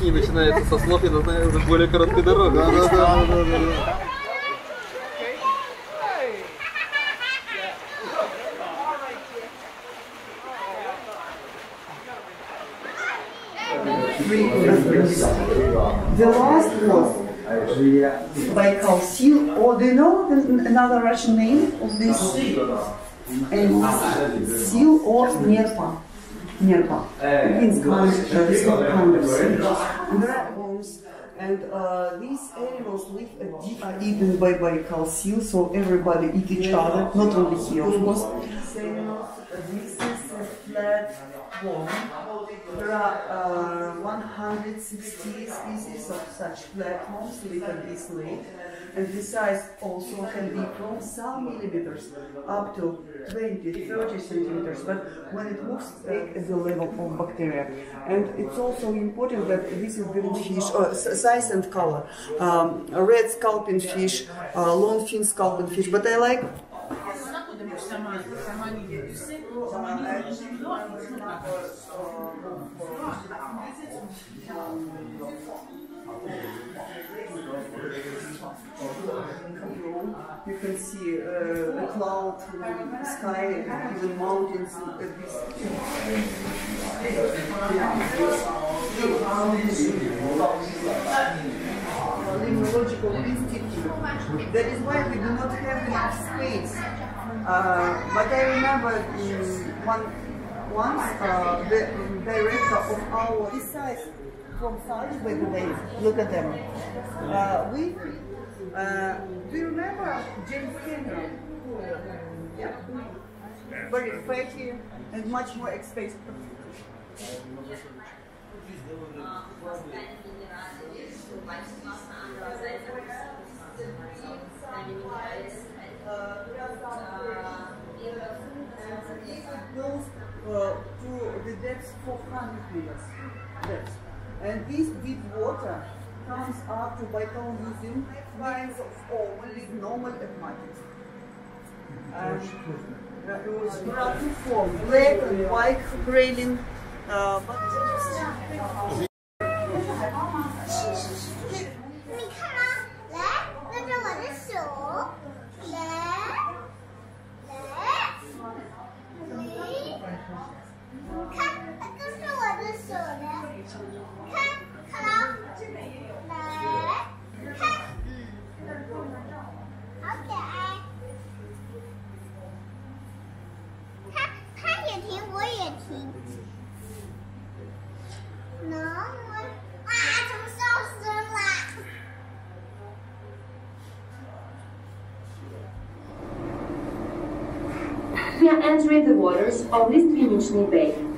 лишний начинается со слов, это уже более короткая дорога. The last was Baikal Seal, or do you know another Russian name of this seal, or Nerpa? Nerpa. It means kind of seal. And there are Owens, and these animals live are eaten by Baikal Seal, so everybody eat each other, not only here, of course. This is a flat worm. There are 160 species of such platforms live at this lake, and the size also can be from some millimeters up to 20-30 centimeters, but when it moves big at the level of bacteria. And it's also important that this is little fish, size and color. Red sculpin fish, long fin sculpin fish, but I like you can see a cloud, sky, even mountains at this. Ecological institute. That is why we do not have enough space. But I remember once the director of our this size from size, by the way, look at them. Do you remember James Cameron? Yeah. Very fatty and much more expensive. Goes to the depth 400 meters depth. And this deep water comes up to Baikal Museum, lines of only normal aquatics. There are two forms, black and white grayling. We are entering the waters of Listvyanka Bay.